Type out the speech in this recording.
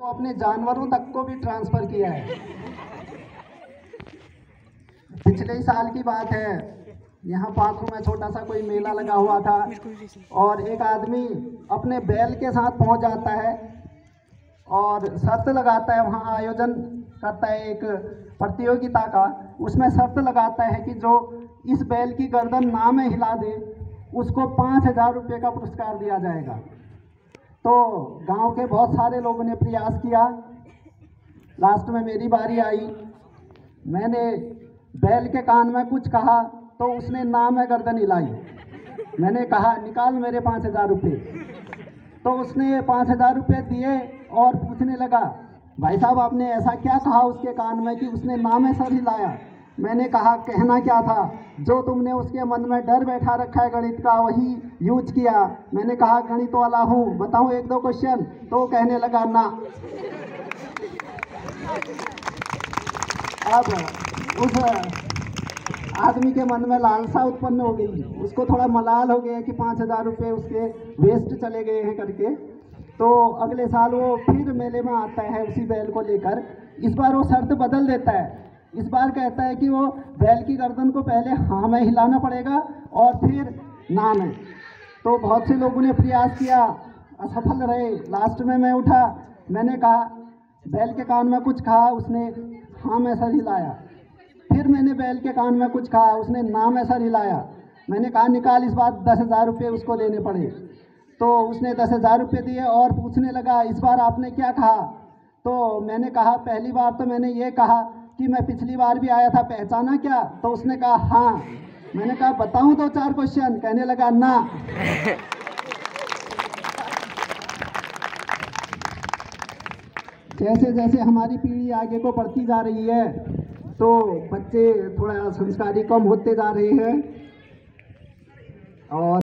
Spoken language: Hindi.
तो अपने जानवरों तक को भी ट्रांसफर किया है। पिछले ही साल की बात है, यहाँ पाखू में छोटा सा कोई मेला लगा हुआ था और एक आदमी अपने बैल के साथ पहुंच जाता है और शर्त लगाता है, वहाँ आयोजन करता है एक प्रतियोगिता का। उसमें शर्त लगाता है कि जो इस बैल की गर्दन ना में हिला दे उसको 5,000 रुपये का पुरस्कार दिया जाएगा। तो गांव के बहुत सारे लोगों ने प्रयास किया। लास्ट में मेरी बारी आई। मैंने बैल के कान में कुछ कहा तो उसने ना में गर्दन हिलाई। मैंने कहा निकाल मेरे 5,000 रुपये। तो उसने 5,000 रुपये दिए और पूछने लगा, भाई साहब आपने ऐसा क्या कहा उसके कान में कि उसने ना में सर हिलाया? मैंने कहा कहना क्या था, जो तुमने उसके मन में डर बैठा रखा है गणित का वही यूज किया। मैंने कहा गणित वाला हूँ, बताऊँ 1-2 क्वेश्चन? तो कहने लगा ना। अब उस आदमी के मन में लालसा उत्पन्न हो गई, उसको थोड़ा मलाल हो गया कि 5,000 रुपये उसके वेस्ट चले गए हैं करके। तो अगले साल वो फिर मेले में आता है उसी बैल को लेकर। इस बार वो शर्त बदल देता है। इस बार कहता है कि वो बैल की गर्दन को पहले हाँ में हिलाना पड़ेगा और फिर ना में। तो बहुत से लोगों ने प्रयास किया, असफल रहे। लास्ट में मैं उठा, मैंने कहा बैल के कान में कुछ कहा, उसने हाँ में सर हिलाया। फिर मैंने बैल के कान में कुछ कहा, उसने ना में सर हिलाया। मैंने कहा निकाल, इस बार 10,000 रुपये उसको देने पड़े। तो उसने 10,000 रुपये दिए और पूछने लगा इस बार आपने क्या कहा? तो मैंने कहा पहली बार तो मैंने ये कहा कि मैं पिछली बार भी आया था, पहचाना क्या? तो उसने कहा हाँ। मैंने कहा बताऊं 2-4 क्वेश्चन? कहने लगा ना। जैसे जैसे हमारी पीढ़ी आगे को बढ़ती जा रही है तो बच्चे थोड़ा संस्कारी कम होते जा रहे हैं और